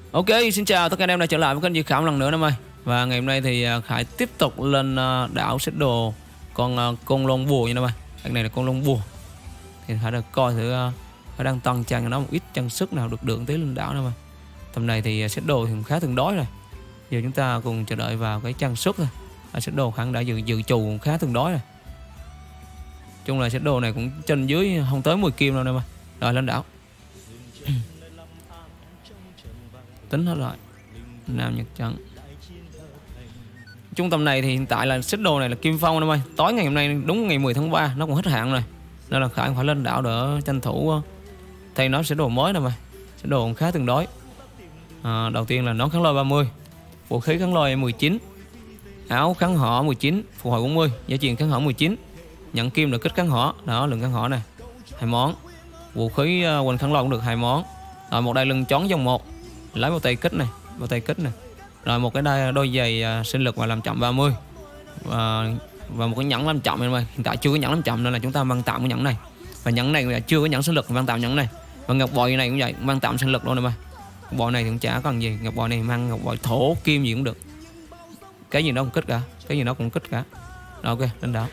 Ok, xin chào tất cả anh em đã trở lại với kênh Duy Khải một lần nữa em ơi. Và ngày hôm nay thì Khải tiếp tục lên đảo Shadow con côn lôn bùa nha em ơi. Cái này là con lôn bùa. Thì Khải được coi thử Khải đang tăng trang cho nó một ít trang sức nào được tí lên đảo em ơi. Tầm này thì Shadow thì khá tương đối rồi. Giờ chúng ta cùng chờ đợi vào cái trang sức thôi. Shadow khả đã dự trù khá tương đối rồi. Chung là Shadow này cũng trên dưới không tới 10 kim đâu em ơi. Rồi lên đảo. Tính hết rồi. Nam Nhật Trắng. Trung tâm này thì hiện tại là Shadow này là Kim Phong em ơi. Tối ngày hôm nay đúng ngày 10 tháng 3 nó cũng hết hạn rồi. Nên là Khải phải lên đảo để tranh thủ thay nó Shadow mới nè mày. Shadow khá tương đối. Đầu tiên là nón kháng lôi 30, vũ khí kháng lôi 19, áo kháng hỏa 19, phục hồi 40, giá trị kháng hỏa 19, nhận kim được kích kháng hỏa, đó lượng kháng hỏa này 2 món, vũ khí quần kháng lôi cũng được 2 món. Rồi một đai lưng chón dòng 1, lấy một tay kích này, rồi một cái đôi giày sinh lực và làm chậm 30 và một cái nhẫn làm chậm em ơi. Hiện tại chưa có nhẫn làm chậm nên là chúng ta mang tạm cái nhẫn này, và nhẫn này là chưa có nhẫn sinh lực, mang tạm nhẫn này. Và ngọc bội này cũng vậy, mang tạm sinh lực luôn em ơi. Ngọc bội này thì cũng chả cần gì, ngọc bội này mang ngọc bội thổ kim gì cũng được, cái gì nó cũng kích cả, Rồi ok, lên đảo.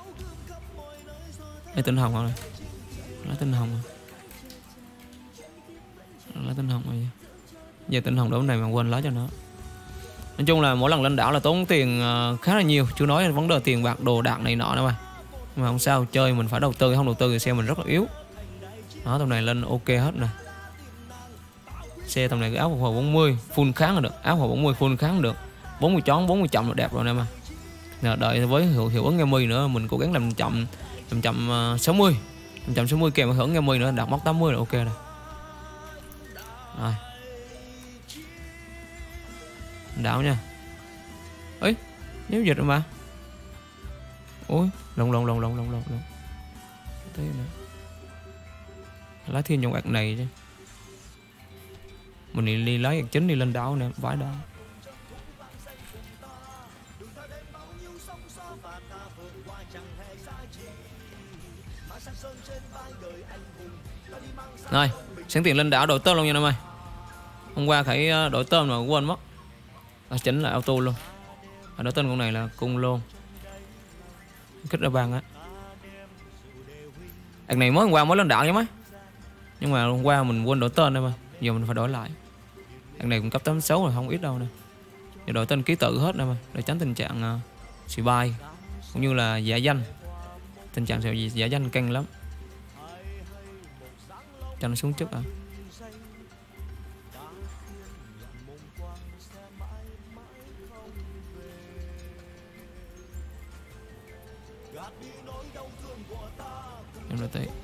Lấy tinh hồng rồi, lấy tinh hồng rồi. Giờ tinh hồng đấu này mà quên lấy cho nó. Nói chung là mỗi lần lên đảo là tốn tiền khá là nhiều, chưa nói vấn đề tiền bạc đồ đạc này nọ đâu mà không sao, chơi mình phải đầu tư, không đầu tư thì xe mình rất là yếu. Đó, tầm này lên ok hết nè. Xe tầm này cái áo phục hồi 40 full kháng là được, áo phục hồi 40 full kháng được, 40 chón 40 chậm là đẹp rồi nè mà. Đợi với hiệu ứng nghe mi nữa, mình cố gắng làm chậm 60 kèm hưởng nghe mi nữa, đạt mốc 80 là ok rồi. Rồi đảo nha. Ấy nếu dịch rồi mà. Ôi lồng thế nữa. Lá thiên trong ạc này chứ. Mình đi lấy ạc chính đi lên đảo nè, vãi đảo. Rồi sẵn tiền lên đảo đổi tôm luôn nha em ơi. Hôm qua Khải đổi tôm mà quên mất. Chỉnh lại auto luôn. Đổi tên con này là cung lôn, kích ra băng á. Đằng này hôm qua mới lên đảo nhá mấy, nhưng mà hôm qua mình quên đổi tên đây mà, giờ mình phải đổi lại. Đằng này cũng cấp 86 rồi, không ít đâu nè. Giờ đổi tên ký tự hết nè mà, để tránh tình trạng xì bay cũng như là giả danh. Tình trạng giả danh căng lắm, cho nó xuống chức à. Em đã thấy.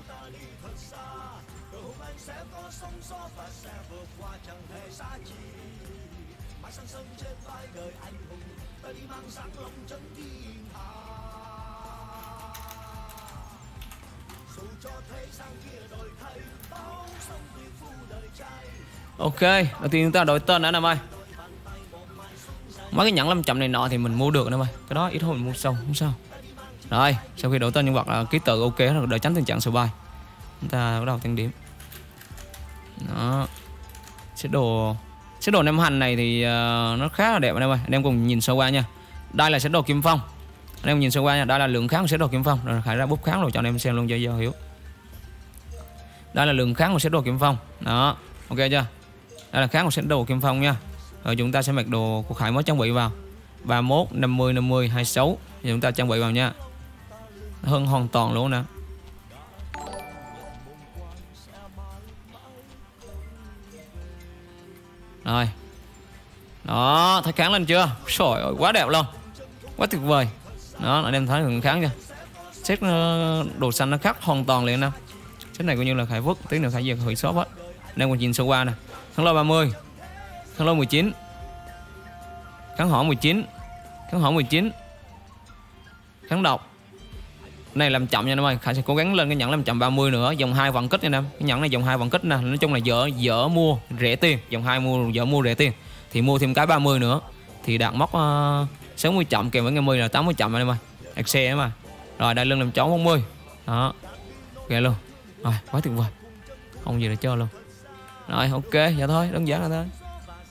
Ok, đầu tiên chúng ta đổi tên đã em ơi. Mấy cái nhẫn 500 này nọ thì mình mua được em ơi, cái đó ít hơn mình mua sau, không sao. Rồi, sau khi đổi tên nhân vật là ký tự ok rồi, để tránh tình trạng spy. Chúng ta bắt đầu tăng điểm. Đó. Shadow nem hành này thì nó khá là đẹp anh em ơi. Anh em cùng nhìn sơ qua nha. Đây là Shadow Kim Phong. Anh em nhìn sơ qua nha, đây là lượng kháng của Shadow Kim Phong. Rồi Khải ra bút kháng rồi cho anh em xem luôn cho hiểu. Đây là lượng kháng của Shadow Kim Phong. Đó, ok chưa? Đây là kháng của Shadow Kim Phong nha. Rồi chúng ta sẽ mặc đồ của Khải mới trang bị vào. 31, 50, 50, 26. Thì chúng ta trang bị vào nha. Hơn hoàn toàn luôn nè. Rồi. Đó, thấy kháng lên chưa? Trời ơi, quá đẹp luôn. Quá tuyệt vời. Đó, anh em thấy thường kháng chưa? Set đồ xanh nó khác hoàn toàn liền nè. Set này coi như là Khải vứt, tí nữa Khải về hủy shop hết. Anh em còn nhìn sơ qua nè. Kháng lôi 30, kháng lôi 19, kháng hỏa 19, kháng độc. Này làm chậm nha em ơi, Khải sẽ cố gắng lên cái nhẫn làm chậm 30 nữa, dòng 2 vận kích nha em. Cái nhẫn này dòng 2 vận kích nè, nói chung là dở mua rẻ tiền, dòng 2 dở mua rẻ tiền thì mua thêm cái 30 nữa thì đạt mốc 60 chậm kèm với 50 là 80 chậm em ơi. Đặt xe em mà. Rồi đây lưng làm chó 40. Đó. Ok luôn. Rồi, quá tuyệt vời. Không gì để chơi luôn. Rồi ok, vậy thôi, đơn giản là thôi.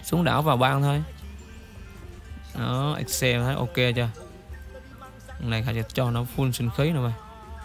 Xuống đảo vào bang thôi. Đó, Excel thấy ok chưa? Này Khải sẽ cho nó full sinh khí nữa mày.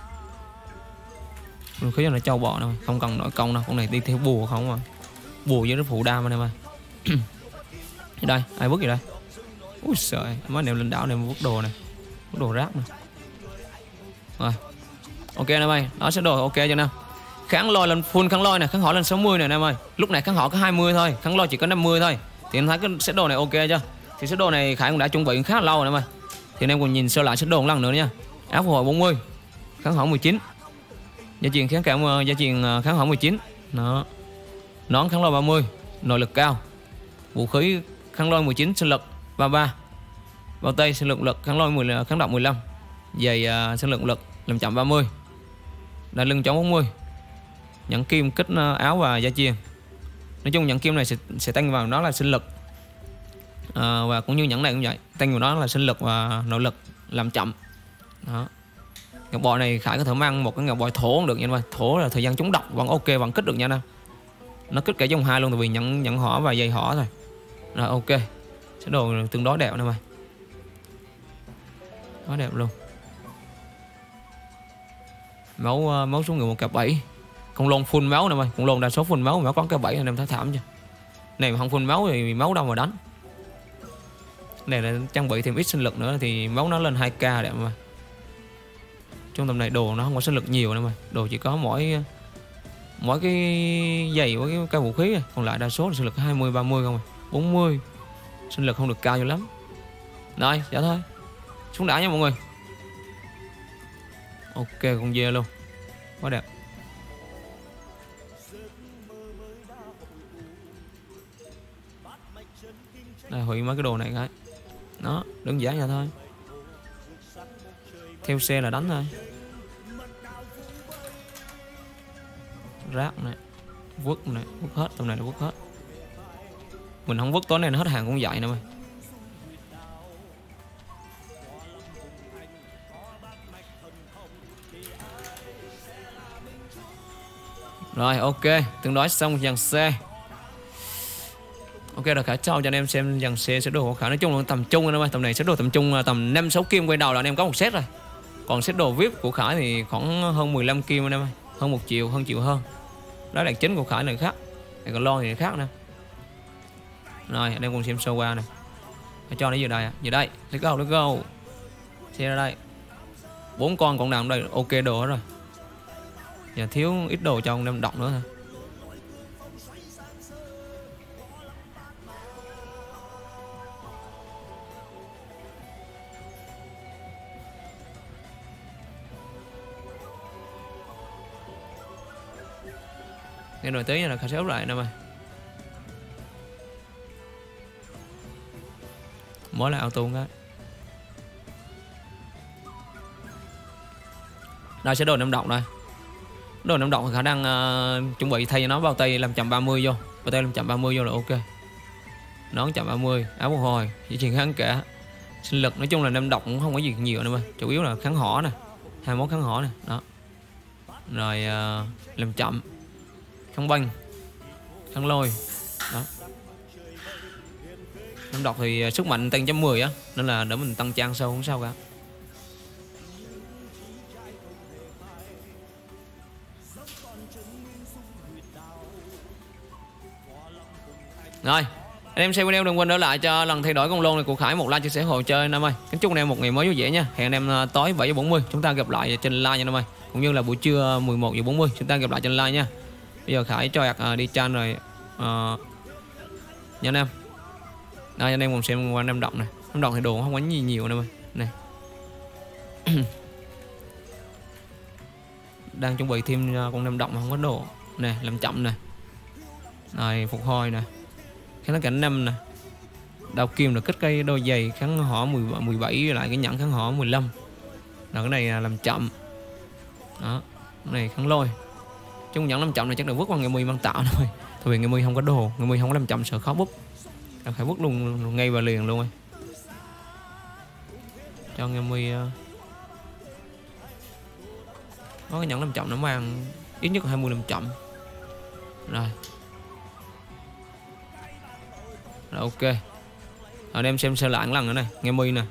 Sinh khí cho nó trâu bọ nữa mày. Không cần nội công đâu. Con này đi theo bùa không mà. Bùa với nó phụ đam anh em ơi. Đây, ai vứt gì đây? Ui trời, mới nèo lên đảo này vứt đồ này. Vứt đồ rác này. Rồi. Ok anh em ơi, đó sẽ đồ ok cho anh em. Kháng lôi lên full kháng lôi này, kháng hỏi lên 60 này anh em ơi. Lúc này kháng hỏi có 20 thôi, kháng lôi chỉ có 50 thôi. Thì em thấy cái set đồ này ok chưa? Thì set đồ này Khải cũng đã chuẩn bị khá là lâu rồi anh em ơi. Thì anh em cùng nhìn sơ lại set đồ một lần nữa nha. Áo phục hồi 40, kháng hỏi 19. Gia truyền kháng cảm gia truyền kháng hỏi 19. Đó. Nón kháng lôi 30, nội lực cao. Vũ khí kháng lôi 19, sinh lực 33. Bao tay sinh lực kháng lôi 10 kháng động 15. Giày sinh lực làm chậm 30. Đai lưng chống 40. Nhẫn kim kích áo và gia truyền. Nói chung nhẫn kim này sẽ tăng vào đó là sinh lực. Và cũng như nhẫn này cũng vậy, tăng vào đó là sinh lực và nội lực làm chậm. Đó. Ngọc bội này Khải có thể mang một cái ngọc bội thổ cũng được nha anh ơi. Thổ là thời gian chống độc vẫn ok, vẫn kích được nha anh em. Nó kích cả dòng 2 luôn, tại vì nhận hỏa và dây hỏa thôi. Rồi ok. Sẽ đồ tương đối đẹp anh em ơi. Quá đẹp luôn. Máu xuống người 1k7. Con lôn full máu nè mày, con lôn đa số full máu, máu có k7 anh em thấy thảm chưa? Này mà không full máu thì máu đâu mà đánh. Này là trang bị thêm ít sinh lực nữa thì máu nó lên 2k đẹp mà. Trong tầm này đồ nó không có sinh lực nhiều nè mày, đồ chỉ có mỗi cái giày với cái vũ khí này. Còn lại đa số là sinh lực 20 30 không à. 40. Sinh lực không được cao cho lắm. Rồi, dạ thôi. Xuống đảo nha mọi người. Ok con dê luôn. Quá đẹp. Đây, hủy mấy cái đồ này cái. Đó, đơn giản vậy thôi. Theo xe là đánh thôi. Rác này, vứt này, vứt hết, tầm này là vứt hết. Mình không vứt tối nay nó hết hàng cũng vậy nè mày. Rồi ok, tương đối xong dàn xe. Ok rồi Khải cho anh em xem dàn xe sẽ đồ của Khải. Nói chung là tầm trung anh em ơi, tầm này sẽ đồ tầm trung tầm 5-6 kim quay đầu là anh em có một set rồi. Còn set đồ VIP của Khải thì khoảng hơn 15 kim anh em ơi, hơn 1 triệu, hơn triệu hơn. Đó là chính của Khải này khác. Này còn lo thì khác nè. Rồi anh em cùng xem sơ qua này. Khải cho nó về đây à? Về đây, let's go. Xe ra đây. 4 con còn nào đây ok đồ hết rồi. Giờ thiếu ít đồ cho ông em đọc nữa thôi. Nghe rồi tí là Khải sẽ úp lại nè mày. Mới là auto cái. Đây sẽ đồ 5 động đây. Đồ 5 động khả năng chuẩn bị thay cho nó bao tay làm 130 vô. Bao tay làm 130 vô là ok. Nón 130, áo một hồi, chỉ chuyện kháng cả. Sinh lực nói chung là 5 động cũng không có gì nhiều nữa mà. Chủ yếu là kháng hỏa nè. 21 kháng hỏa nè, đó. Rồi làm chậm. Kháng banh, kháng lôi. Đó. Năm độc thì sức mạnh tăng 110 á, nên là để mình tăng trang sâu không sao cả. Rồi, anh em xem video đừng quên đỡ lại cho lần thay đổi con lôn này của Khải một like chia sẻ hồ chơi anh em ơi. Kính chúc anh em một ngày mới vui vẻ nha. Hẹn anh em tối 7h40 chúng ta gặp lại trên live nha anh em ơi. Cũng như là buổi trưa 11h40 chúng ta gặp lại trên live nha. Bây giờ Khải cho đi chan rồi nha anh em. Đây anh em cùng xem qua năm động này. Năm động thì đồ không có gì nhiều đâu này. Đang chuẩn bị thêm con năm động mà không có đồ. Nè, làm chậm nè. Rồi phục hồi nè. Kháng nó cảnh 5 nè. Đao kim là kích cây đôi giày kháng hỏa 17 lại cái nhẫn kháng hỏa 15. Rồi cái này làm chậm. Đó, cái này kháng lôi. Chứ nhẫn làm chậm này chắc là vứt qua người 10 mang tạo thôi. Tại vì người 10 không có đồ, người 10 không có làm chậm sợ khó búp. Phải vứt luôn ngay và liền luôn. Cho người 10 có cái nhẫn làm chậm nó mang ít nhất 20 làm chậm. Rồi Rồi, ok. Rồi đem xem sơ lại lần nữa này. Nghe mi nè.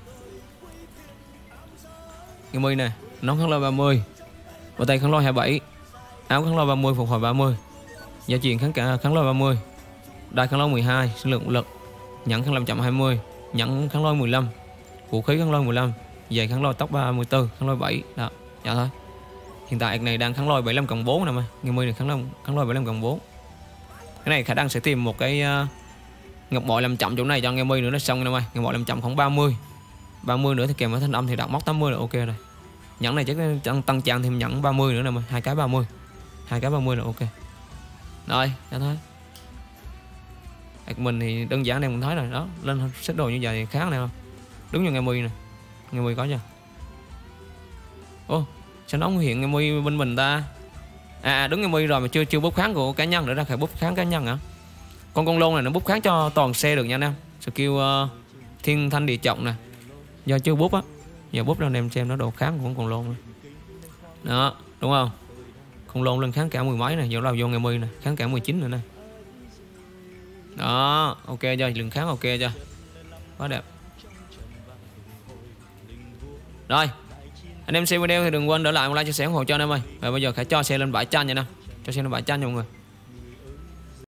Nghe mi nè. Nón kháng lôi 30. Bộ tay kháng lôi 27. Áo kháng lôi 30, phục hồi 30. Gia truyền kháng lôi 30. Đai kháng lôi 12, sinh lực lực. Nhẫn kháng lôi 120. Nhẫn kháng lôi 15. Vũ khí kháng lôi 15. Giày kháng lôi tốc 34, kháng lôi 7. Đó, dạ thôi. Hiện tại này đang kháng lôi 75 cộng 4 nè mày. Nghe mi này kháng lôi 75 cộng 4. Cái này khả năng sẽ tìm một cái ngọc bội làm chậm chỗ này cho nghe mi nữa nó xong nè mày. Ngọc bội làm chậm khoảng 30. 30 nữa thì kèm với thanh âm thì đặt móc 80 là ok rồi. Nhẫn này chắc tăng trang thêm nhẫn 30 nữa nè mày, 2 cái 30. 2 cái 30 là ok. Rồi, dạ thôi. Mình thì đơn giản này mình thấy rồi đó, lên xếp đồ như vậy thì khá này không? Đúng như nghe mi nè. Nghe mi có chưa? Ô, sao nó không hiện nghe mi bên mình ta? À đúng nghe mi rồi mà chưa bút kháng của cá nhân nữa ra, phải bút kháng cá nhân hả? Con lôn này nó bút kháng cho toàn xe được nha anh em. Skill thiên thanh địa trọng nè. Do chưa bút á. Giờ bút lên em xem nó độ kháng của con lôn này. Đó, đúng không? Con lôn lên kháng cả 10 mấy này, giờ lao vô nghe mi nè, kháng cả 19 nữa nè. Đó, ok chưa? Lượng kháng ok chưa? Quá đẹp. Rồi, anh em xem video thì đừng quên để lại một like, chia sẻ, ủng hộ cho anh em ơi. Và bây giờ Khải cho xe lên bãi tranh nha nè. Cho xe lên bãi tranh nha mọi người.